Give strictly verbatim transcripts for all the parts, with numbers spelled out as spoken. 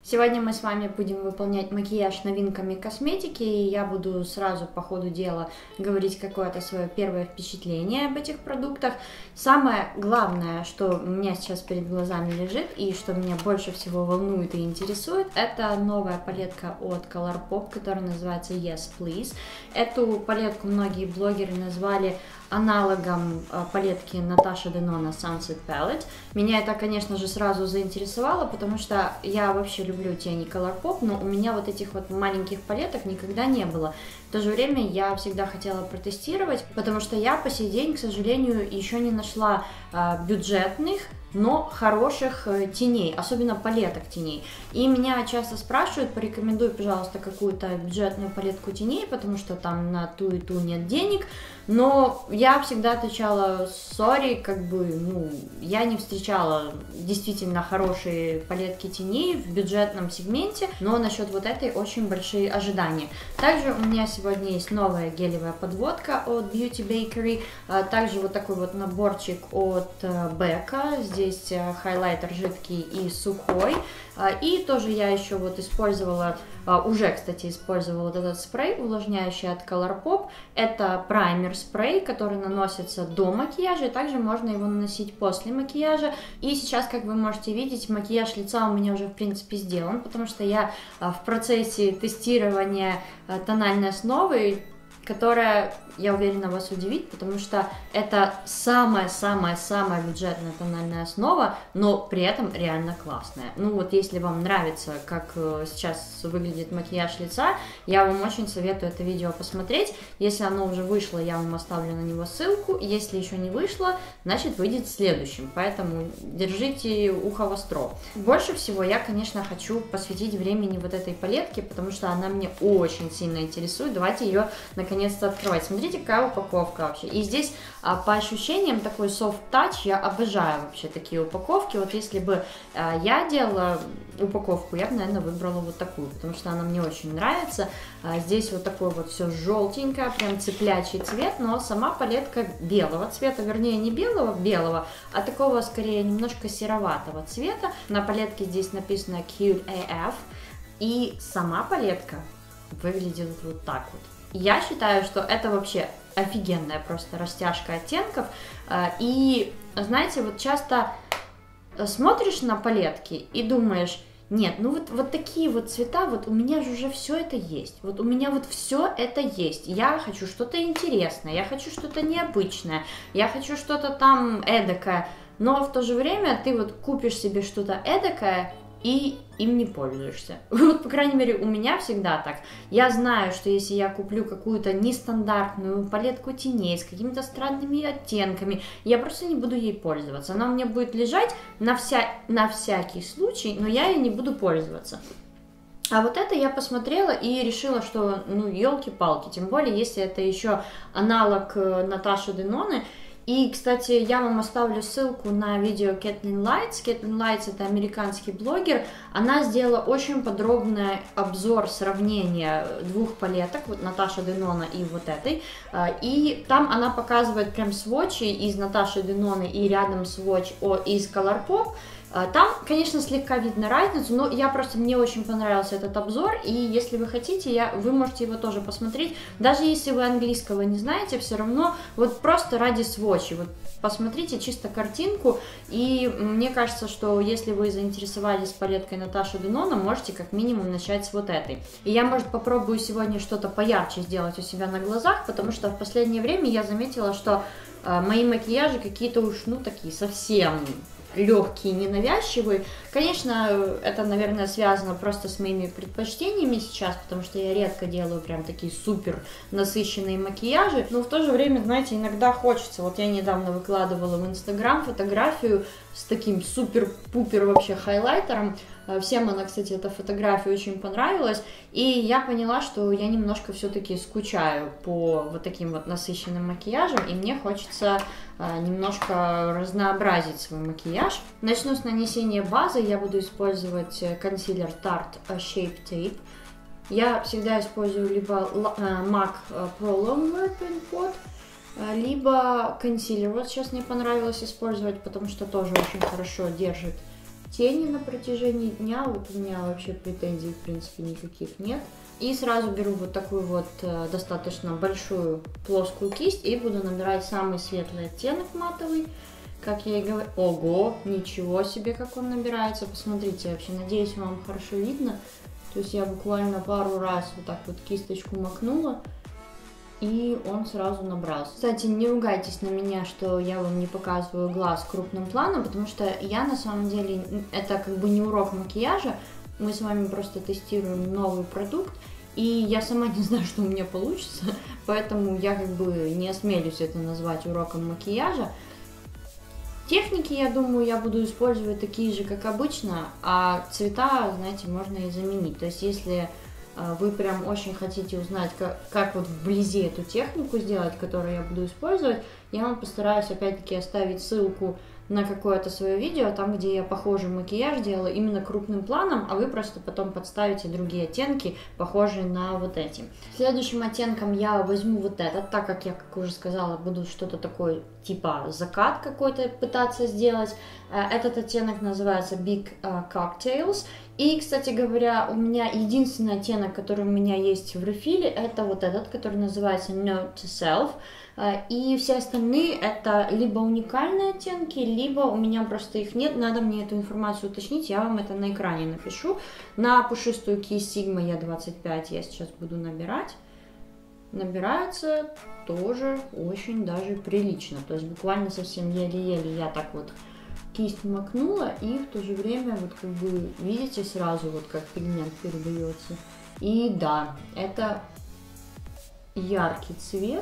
Сегодня мы с вами будем выполнять макияж новинками косметики, и я буду сразу по ходу дела говорить какое-то свое первое впечатление об этих продуктах. Самое главное, что у меня сейчас перед глазами лежит и что меня больше всего волнует и интересует, это новая палетка от Colourpop, которая называется Yes Please. Эту палетку многие блогеры назвали аналогом палетки Natasha Denona Sunset Palette. Меня это, конечно же, сразу заинтересовало, потому что я вообще люблю тени Colourpop, но у меня вот этих вот маленьких палеток никогда не было. В то же время я всегда хотела протестировать, потому что я по сей день, к сожалению, еще не нашла э, бюджетных, но хороших э, теней, особенно палеток теней. И меня часто спрашивают: порекомендуй, пожалуйста, какую-то бюджетную палетку теней, потому что там на ту и ту нет денег. Но я всегда отвечала: сори, как бы, ну, я не встречала действительно хорошие палетки теней в бюджетном сегменте, но насчет вот этой очень большие ожидания. Также у меня сегодня есть новая гелевая подводка от Beauty Bakery, также вот такой вот наборчик от Becca, здесь хайлайтер жидкий и сухой, и тоже я еще вот использовала, уже, кстати, использовала вот этот спрей увлажняющий от Colourpop, это праймер спрей, который наносится до макияжа, и также можно его наносить после макияжа. И сейчас, как вы можете видеть, макияж лица у меня уже в принципе сделан, потому что я в процессе тестирования тональной основы, которая, я уверена, вас удивит, потому что это самая-самая-самая бюджетная тональная основа, но при этом реально классная. Ну вот, если вам нравится, как сейчас выглядит макияж лица, я вам очень советую это видео посмотреть. Если оно уже вышло, я вам оставлю на него ссылку. Если еще не вышло, значит, выйдет следующим, поэтому держите ухо востро. Больше всего я, конечно, хочу посвятить времени вот этой палетке, потому что она мне очень сильно интересует. Давайте ее наконец наконец-то открывать. Смотрите, какая упаковка вообще. И здесь а, по ощущениям такой soft touch. Я обожаю вообще такие упаковки. Вот если бы а, я делала упаковку, я бы, наверное, выбрала вот такую, потому что она мне очень нравится. А, здесь вот такое вот все желтенькое, прям цыплячий цвет, но сама палетка белого цвета, вернее, не белого, белого, а такого скорее немножко сероватого цвета. На палетке здесь написано Cute эй эф, и сама палетка выглядит вот так вот. Я считаю, что это вообще офигенная просто растяжка оттенков. И, знаете, вот часто смотришь на палетки и думаешь: нет, ну вот, вот такие вот цвета, вот у меня же уже все это есть. Вот у меня вот все это есть. Я хочу что-то интересное, я хочу что-то необычное, я хочу что-то там эдакое. Но в то же время ты вот купишь себе что-то эдакое и им не пользуешься. Вот, по крайней мере, у меня всегда так. Я знаю, что если я куплю какую-то нестандартную палетку теней с какими-то странными оттенками, я просто не буду ей пользоваться. Она у меня будет лежать на, вся... на всякий случай, но я ей не буду пользоваться. А вот это я посмотрела и решила, что, ну, елки-палки, тем более, если это еще аналог Наташи Деноны. И, кстати, я вам оставлю ссылку на видео Кэтлин Лайтс. Кэтлин Лайтс — это американский блогер. Она сделала очень подробный обзор сравнения двух палеток, вот Наташа Денона и вот этой. И там она показывает прям свотчи из Наташи Деноны и рядом свотч из Colourpop. Там, конечно, слегка видно разницу, но я просто, мне очень понравился этот обзор, и если вы хотите, я, вы можете его тоже посмотреть. Даже если вы английского не знаете, все равно вот просто ради свотчей, вот посмотрите чисто картинку, и мне кажется, что если вы заинтересовались палеткой Наташи Денона, можете как минимум начать с вот этой. И я, может, попробую сегодня что-то поярче сделать у себя на глазах, потому что в последнее время я заметила, что э, мои макияжи какие-то уж, ну, такие совсем легкие, ненавязчивые. Конечно, это, наверное, связано просто с моими предпочтениями сейчас, потому что я редко делаю прям такие супер насыщенные макияжи, но в то же время, знаете, иногда хочется. Вот я недавно выкладывала в Инстаграм фотографию с таким супер-пупер вообще хайлайтером. Всем она, кстати, эта фотография очень понравилась, и я поняла, что я немножко все-таки скучаю по вот таким вот насыщенным макияжам, и мне хочется немножко разнообразить свой макияж. Начну с нанесения базы. Я буду использовать консилер Tarte Shape Tape. Я всегда использую либо MAC Pro Longwear Pen Pot, либо консилер. Вот сейчас мне понравилось использовать, потому что тоже очень хорошо держит тени на протяжении дня, вот у меня вообще претензий в принципе никаких нет. И сразу беру вот такую вот э, достаточно большую плоскую кисть и буду набирать самый светлый оттенок матовый, как я и говорю. Ого, ничего себе, как он набирается, посмотрите, вообще, надеюсь, вам хорошо видно. То есть я буквально пару раз вот так вот кисточку макнула, и он сразу набрался. Кстати, не ругайтесь на меня, что я вам не показываю глаз крупным планом, потому что я на самом деле, это как бы не урок макияжа, мы с вами просто тестируем новый продукт, и я сама не знаю, что у меня получится, поэтому я как бы не осмелюсь это назвать уроком макияжа. Техники, я думаю, я буду использовать такие же, как обычно, а цвета, знаете, можно и заменить. То есть, если вы прям очень хотите узнать, как, как вот вблизи эту технику сделать, которую я буду использовать, я вам постараюсь опять-таки оставить ссылку на какое-то свое видео, там, где я похожий макияж делала именно крупным планом, а вы просто потом подставите другие оттенки, похожие на вот эти. Следующим оттенком я возьму вот этот, так как я, как уже сказала, буду что-то такое, типа закат какой-то пытаться сделать. Этот оттенок называется Big Cocktails. И, кстати говоря, у меня единственный оттенок, который у меня есть в рефиле, это вот этот, который называется Note to Self. И все остальные это либо уникальные оттенки, либо у меня просто их нет, надо мне эту информацию уточнить, я вам это на экране напишу. На пушистую кисть Sigma E двадцать пять я сейчас буду набирать. Набирается тоже очень даже прилично, то есть буквально совсем еле-еле я так вот кисть макнула, и в то же время вот как бы видите сразу вот как пигмент передается. И да, это яркий цвет.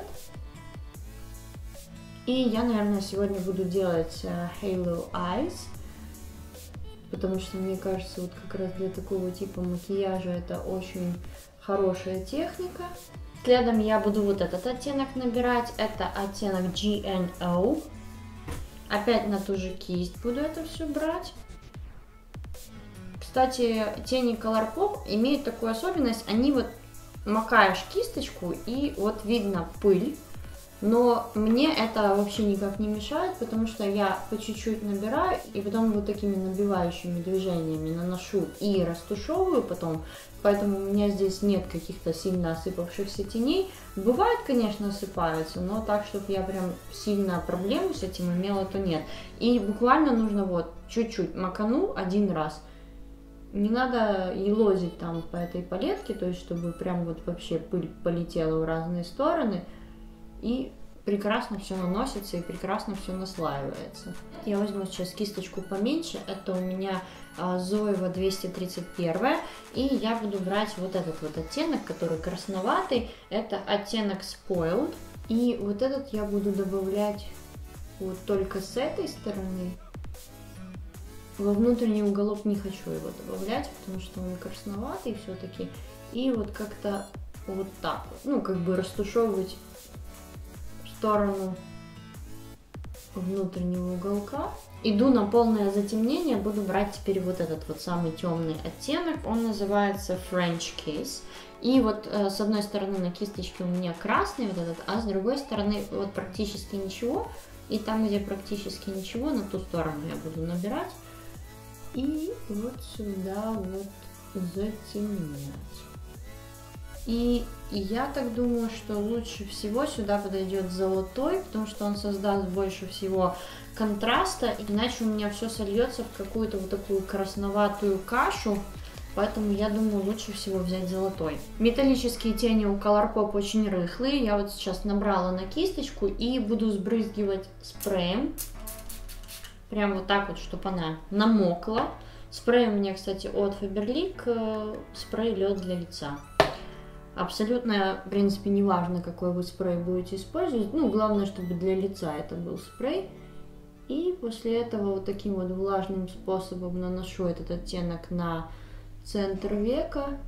И я, наверное, сегодня буду делать uh, Halo Eyes, потому что мне кажется, вот как раз для такого типа макияжа это очень хорошая техника. Следом я буду вот этот оттенок набирать, это оттенок G N O. Опять на ту же кисть буду это все брать. Кстати, тени Colourpop имеют такую особенность, они вот макаешь кисточку и вот видно пыль. Но мне это вообще никак не мешает, потому что я по чуть-чуть набираю и потом вот такими набивающими движениями наношу и растушевываю потом, поэтому у меня здесь нет каких-то сильно осыпавшихся теней. Бывает, конечно, осыпаются, но так, чтобы я прям сильно проблему с этим имела, то нет. И буквально нужно вот чуть-чуть макану один раз. Не надо елозить там по этой палетке, то есть чтобы прям вот вообще пыль полетела в разные стороны. И прекрасно все наносится и прекрасно все наслаивается. Я возьму сейчас кисточку поменьше, это у меня Zoeva двести тридцать один, и я буду брать вот этот вот оттенок, который красноватый, это оттенок Spoiled, и вот этот я буду добавлять вот только с этой стороны. Во внутренний уголок не хочу его добавлять, потому что он красноватый все-таки, и вот как-то вот так вот, ну как бы растушевывать сторону внутреннего уголка. Иду на полное затемнение, буду брать теперь вот этот вот самый темный оттенок, он называется French Kiss. И вот э, с одной стороны на кисточке у меня красный вот этот, а с другой стороны вот практически ничего. И там, где практически ничего, на ту сторону я буду набирать. И вот сюда вот затемнять. И я так думаю, что лучше всего сюда подойдет золотой, потому что он создаст больше всего контраста, иначе у меня все сольется в какую-то вот такую красноватую кашу, поэтому я думаю, лучше всего взять золотой. Металлические тени у Colourpop очень рыхлые, я вот сейчас набрала на кисточку и буду сбрызгивать спреем, прям вот так вот, чтобы она намокла. Спрей у меня, кстати, от Faberlic, спрей лед для лица. Абсолютно, в принципе, не важно, какой вы спрей будете использовать. Ну, главное, чтобы для лица это был спрей. И после этого вот таким вот влажным способом наношу этот оттенок на центр века.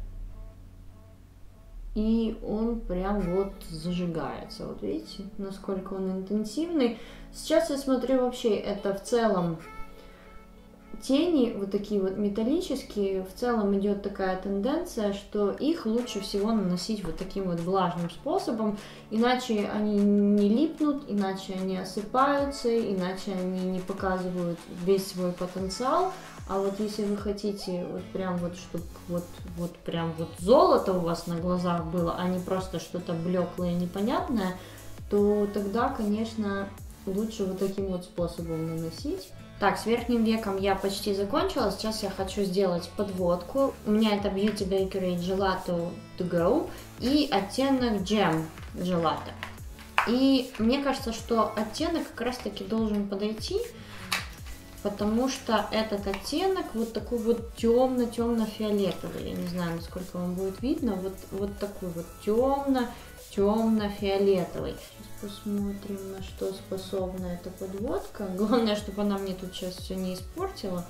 И он прям вот зажигается. Вот видите, насколько он интенсивный. Сейчас я смотрю вообще, это в целом тени, вот такие вот металлические, в целом идет такая тенденция, что их лучше всего наносить вот таким вот влажным способом, иначе они не липнут, иначе они осыпаются, иначе они не показывают весь свой потенциал, А вот если вы хотите вот прям вот, чтобы вот, вот прям вот золото у вас на глазах было, а не просто что-то блеклое и непонятное, то тогда, конечно, лучше вот таким вот способом наносить. Так, с верхним веком я почти закончила, сейчас я хочу сделать подводку. У меня это Beauty Bakery Gelato To Go и оттенок Gem Gelato. И мне кажется, что оттенок как раз таки должен подойти, потому что этот оттенок вот такой вот темно-темно-фиолетовый. Я не знаю, насколько вам будет видно. Вот, вот такой вот темно-темно-фиолетовый. Сейчас посмотрим, на что способна эта подводка. Главное, чтобы она мне тут сейчас все не испортила.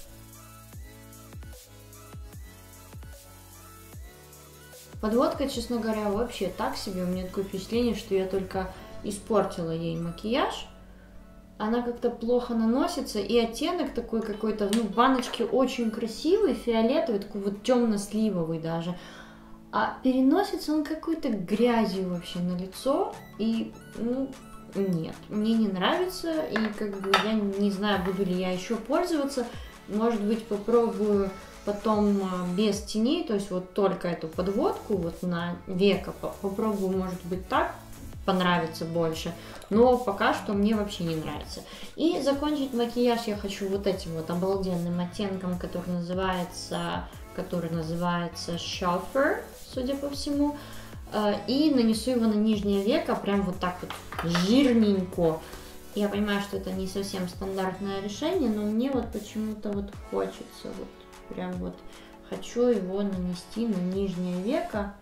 Подводка, честно говоря, вообще так себе. У меня такое впечатление, что я только испортила ей макияж. Она как-то плохо наносится, и оттенок такой какой-то, ну, в баночке очень красивый, фиолетовый, такой вот темно-сливовый даже. А переносится он какой-то грязью вообще на лицо, и, ну, нет, мне не нравится, и как бы я не знаю, буду ли я еще пользоваться. Может быть, попробую потом без теней, то есть вот только эту подводку вот на веко попробую, может быть, так понравится больше, но пока что мне вообще не нравится. И закончить макияж я хочу вот этим вот обалденным оттенком, который называется, который называется Shopper, судя по всему, и нанесу его на нижнее веко, прям вот так вот жирненько. Я понимаю, что это не совсем стандартное решение, но мне вот почему-то вот хочется, вот прям вот хочу его нанести на нижнее веко.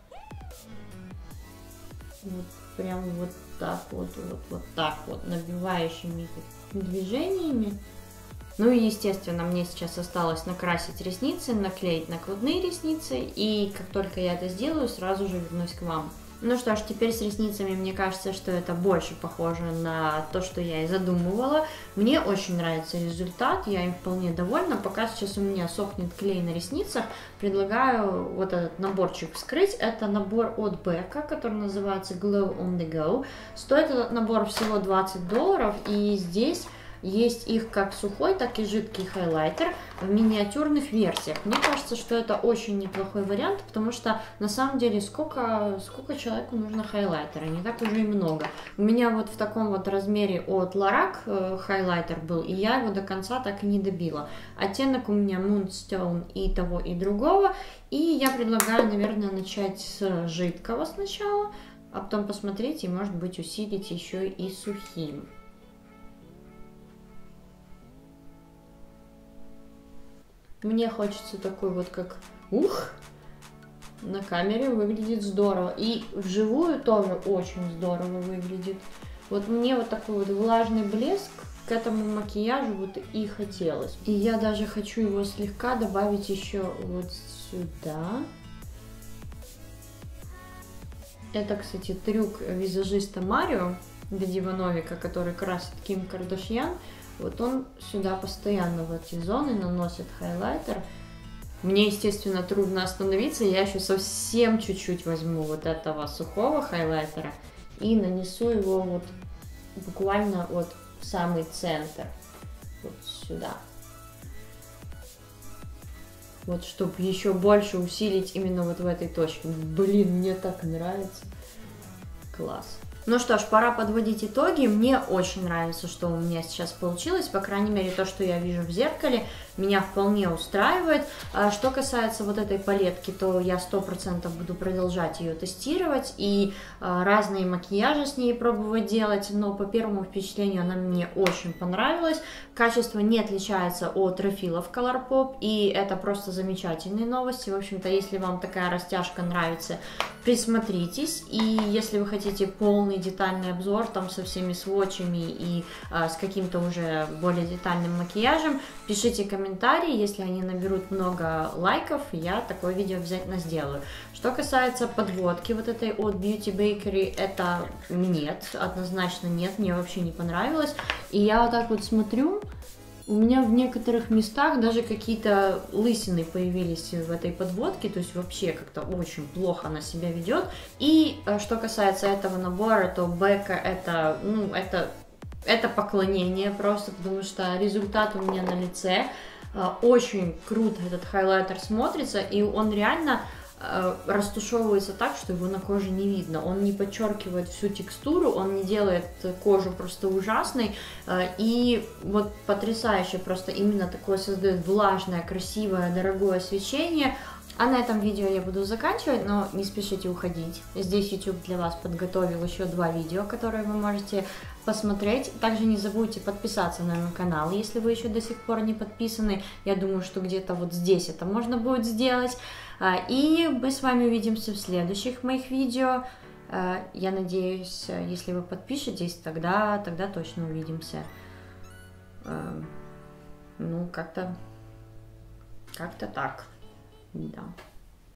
Вот прям вот так вот, вот, вот так вот, набивающими движениями. Ну и, естественно, мне сейчас осталось накрасить ресницы, наклеить накладные ресницы, и как только я это сделаю, сразу же вернусь к вам. Ну что ж, теперь с ресницами мне кажется, что это больше похоже на то, что я и задумывала. Мне очень нравится результат, я им вполне довольна. Пока сейчас у меня сохнет клей на ресницах, предлагаю вот этот наборчик вскрыть. Это набор от Becca, который называется Glow on the Go. Стоит этот набор всего двадцать долларов, и здесь есть их как сухой, так и жидкий хайлайтер в миниатюрных версиях. Мне кажется, что это очень неплохой вариант, потому что на самом деле сколько, сколько человеку нужно хайлайтера, не так уже и много. У меня вот в таком вот размере от Lorac э, хайлайтер был, и я его до конца так и не добила. Оттенок у меня Moonstone и того, и другого, и я предлагаю, наверное, начать с жидкого сначала, а потом посмотреть и, может быть, усилить еще и сухим. Мне хочется такой вот как ух, на камере выглядит здорово. И вживую тоже очень здорово выглядит. Вот мне вот такой вот влажный блеск к этому макияжу вот и хотелось. И я даже хочу его слегка добавить еще вот сюда. Это, кстати, трюк визажиста Марио Дедива Новика, который красит Ким Кардашьян. Вот он сюда постоянно в эти зоны наносит хайлайтер. Мне, естественно, трудно остановиться. Я еще совсем чуть-чуть возьму вот этого сухого хайлайтера и нанесу его вот буквально вот в самый центр. Вот сюда. Вот, чтобы еще больше усилить именно вот в этой точке. Блин, мне так нравится. Класс. Ну что ж, пора подводить итоги. Мне очень нравится, что у меня сейчас получилось. По крайней мере, то, что я вижу в зеркале, меня вполне устраивает. Что касается вот этой палетки, то я сто процентов буду продолжать ее тестировать и разные макияжи с ней пробовать делать. Но по первому впечатлению она мне очень понравилась. Качество не отличается от рефилов Colourpop, и это просто замечательные новости. В общем-то, если вам такая растяжка нравится, присмотритесь. И если вы хотите полный детальный обзор там со всеми сводчами и а, с каким-то уже более детальным макияжем, пишите комментарии. Если они наберут много лайков, я такое видео обязательно сделаю. Что касается подводки вот этой от Beauty Bakery, это нет, однозначно нет, мне вообще не понравилось. И я вот так вот смотрю, у меня в некоторых местах даже какие-то лысины появились в этой подводке, то есть вообще как-то очень плохо она себя ведет. И что касается этого набора, то Becca это, ну, это, это поклонение просто, потому что результат у меня на лице. Очень круто этот хайлайтер смотрится, и он реально растушевывается так, что его на коже не видно. Он не подчеркивает всю текстуру, он не делает кожу просто ужасной. И вот потрясающе просто именно такое создает влажное, красивое, дорогое свечение. А на этом видео я буду заканчивать, но не спешите уходить. Здесь YouTube для вас подготовил еще два видео, которые вы можете посмотреть. Также не забудьте подписаться на мой канал, если вы еще до сих пор не подписаны. Я думаю, что где-то вот здесь это можно будет сделать. И мы с вами увидимся в следующих моих видео. Я надеюсь, если вы подпишетесь, тогда, тогда точно увидимся. Ну, как-то, как-то так. Да.